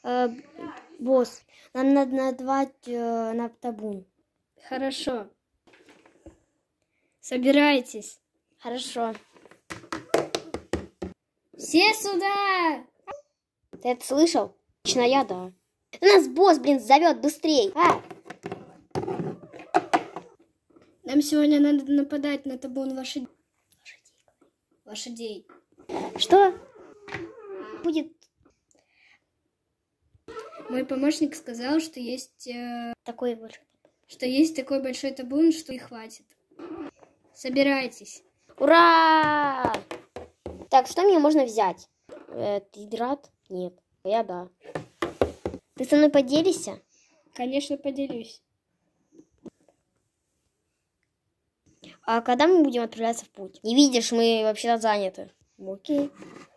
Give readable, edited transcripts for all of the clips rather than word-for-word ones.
Босс, нам надо назвать на табун. Хорошо. Собирайтесь. Хорошо. Все сюда! Ты это слышал? Лично я, да. Нас босс, блин, зовет быстрей. Нам сегодня надо нападать на табун лошадей. Что? Будет Мой помощник сказал, что есть такой большой. такой большой табун, что и хватит. Собирайтесь. Ура! Так, что мне можно взять? Ты рад? Нет. Я да. Ты со мной поделишься? Конечно, поделюсь. А когда мы будем отправляться в путь? Не видишь, мы вообще-то заняты. Окей.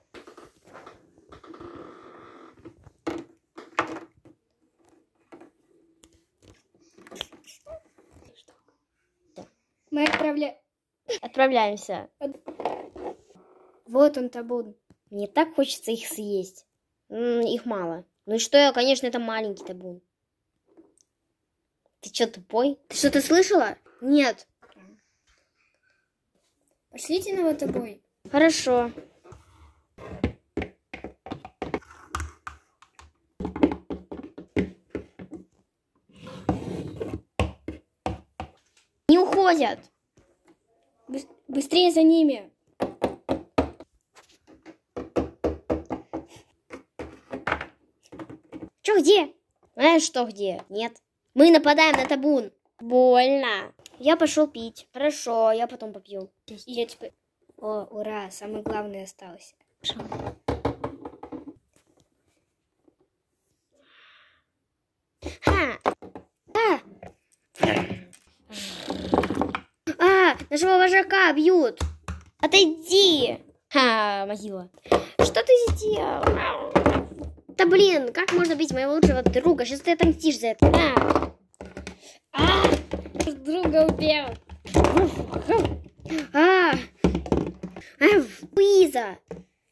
Мы Отправляемся. Вот он, табун. Мне так хочется их съесть. Их мало. Ну и что, конечно, это маленький табун. Ты что, тупой? Ты что-то слышала? Нет. Пошлите на мотобой. Хорошо. Не уходят. Быстрее за ними. Что, где? Знаешь, что где? Нет. Мы нападаем на табун. Больно. Я пошел пить. Хорошо, я потом попью. Я теперь... О, ура, самое главное осталось. Нашего вожака бьют. Отойди. Могила. Что ты сделал? Да блин, как можно бить моего лучшего друга? Сейчас ты отомстишь за это. Друга убил. Луиза.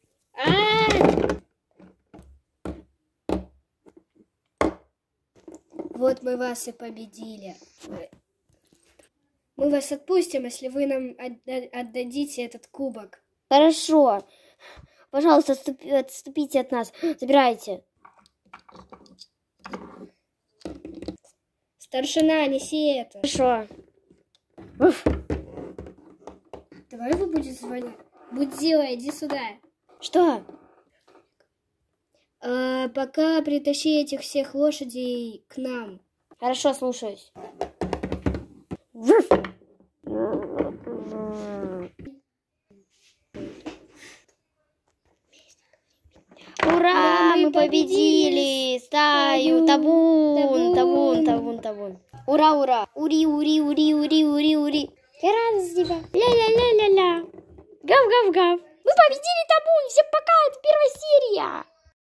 Вот мы вас и победили. Мы вас отпустим, если вы нам отдадите этот кубок. Хорошо. Пожалуйста, отступите от нас. Забирайте. Старшина, неси это. Хорошо. Давай его будет звонить. Будзила, иди сюда. Что? Пока притащи этих всех лошадей к нам. Хорошо, слушаюсь. Ура, мы победили стаю, табун. Ура, ура. Ури. Я рада за тебя. Ля-ля-ля-ля-ля. Гав-гав-гав. Мы победили табун. Всем пока, это первая серия.